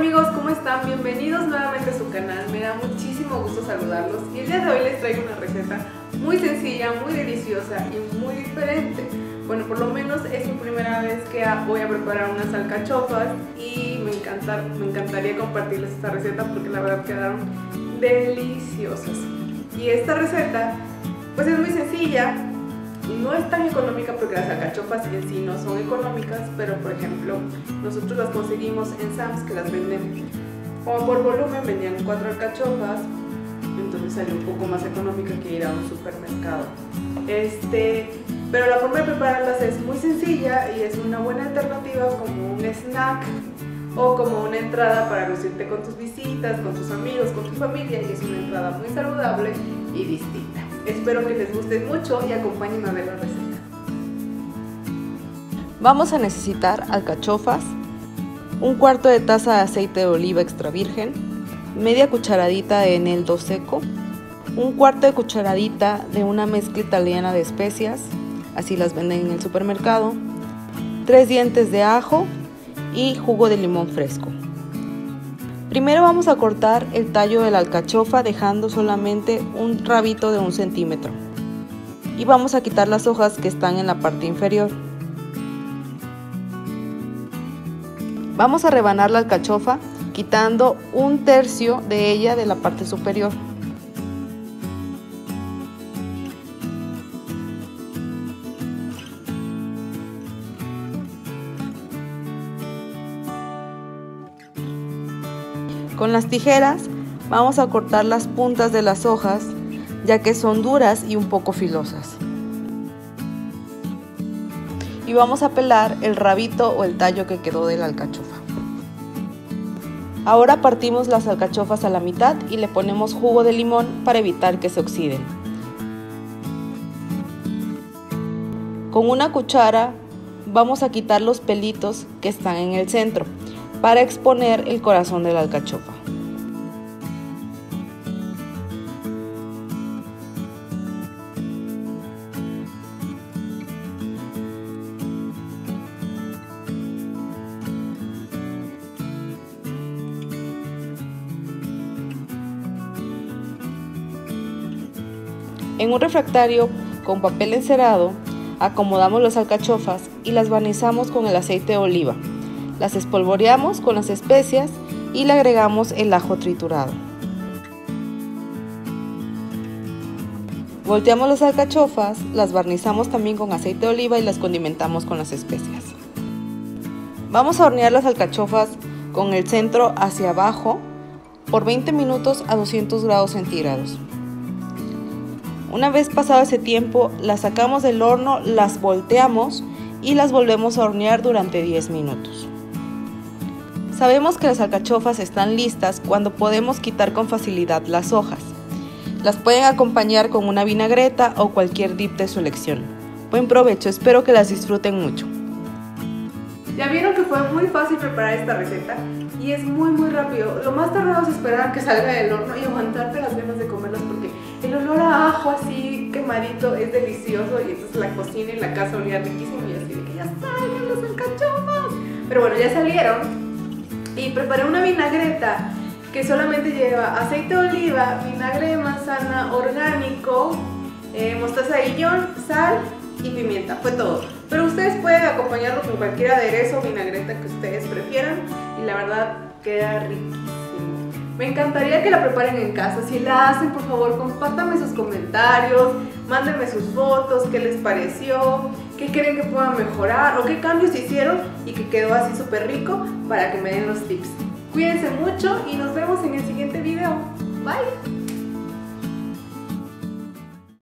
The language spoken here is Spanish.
amigos, ¿cómo están? Bienvenidos nuevamente a su canal. Me da muchísimo gusto saludarlos y el día de hoy les traigo una receta muy sencilla, muy deliciosa y muy diferente. Bueno, por lo menos es mi primera vez que voy a preparar unas alcachofas y me encantaría compartirles esta receta porque la verdad quedaron deliciosas. Y esta receta pues es muy sencilla. No es tan económica porque las alcachofas en sí no son económicas, pero por ejemplo nosotros las conseguimos en Sam's, que las venden como por volumen, vendían 4 alcachofas, entonces salió un poco más económica que ir a un supermercado. Pero la forma de prepararlas es muy sencilla y es una buena alternativa como un snack o como una entrada para lucirte con tus visitas, con tus amigos, con tu familia, y es una entrada muy saludable y distinta. Espero que les guste mucho y acompáñenme a ver la receta. Vamos a necesitar alcachofas, un cuarto de taza de aceite de oliva extra virgen, media cucharadita de eneldo seco, un cuarto de cucharadita de una mezcla italiana de especias, así las venden en el supermercado, 3 dientes de ajo y jugo de limón fresco. Primero vamos a cortar el tallo de la alcachofa dejando solamente un rabito de 1 centímetro y vamos a quitar las hojas que están en la parte inferior. Vamos a rebanar la alcachofa quitando 1/3 de ella de la parte superior. Con las tijeras vamos a cortar las puntas de las hojas, ya que son duras y un poco filosas. Y vamos a pelar el rabito o el tallo que quedó de la alcachofa. Ahora partimos las alcachofas a la mitad y le ponemos jugo de limón para evitar que se oxiden. Con una cuchara vamos a quitar los pelitos que están en el centro para exponer el corazón de la alcachofa. En un refractario con papel encerado acomodamos las alcachofas y las barnizamos con el aceite de oliva. Las espolvoreamos con las especias y le agregamos el ajo triturado. Volteamos las alcachofas, las barnizamos también con aceite de oliva y las condimentamos con las especias. Vamos a hornear las alcachofas con el centro hacia abajo por 20 minutos a 200 grados centígrados. Una vez pasado ese tiempo, las sacamos del horno, las volteamos y las volvemos a hornear durante 10 minutos. Sabemos que las alcachofas están listas cuando podemos quitar con facilidad las hojas. Las pueden acompañar con una vinagreta o cualquier dip de su elección. Buen provecho, espero que las disfruten mucho. Ya vieron que fue muy fácil preparar esta receta y es muy rápido. Lo más tardado es esperar a que salga del horno y aguantarte las ganas de comerlas porque el olor a ajo así quemadito es delicioso y entonces la cocina y la casa olía riquísimo y así de que ya salgan las alcachofas. Pero bueno, ya salieron. Y preparé una vinagreta que solamente lleva aceite de oliva, vinagre de manzana orgánico, mostaza de Dijon, sal y pimienta, fue todo. Pero ustedes pueden acompañarlo con cualquier aderezo o vinagreta que ustedes prefieran y la verdad queda riquísimo. Me encantaría que la preparen en casa. Si la hacen, por favor, compártanme sus comentarios, mándenme sus fotos, qué les pareció, qué creen que puedan mejorar o qué cambios hicieron y que quedó así súper rico para que me den los tips. Cuídense mucho y nos vemos en el siguiente video. Bye.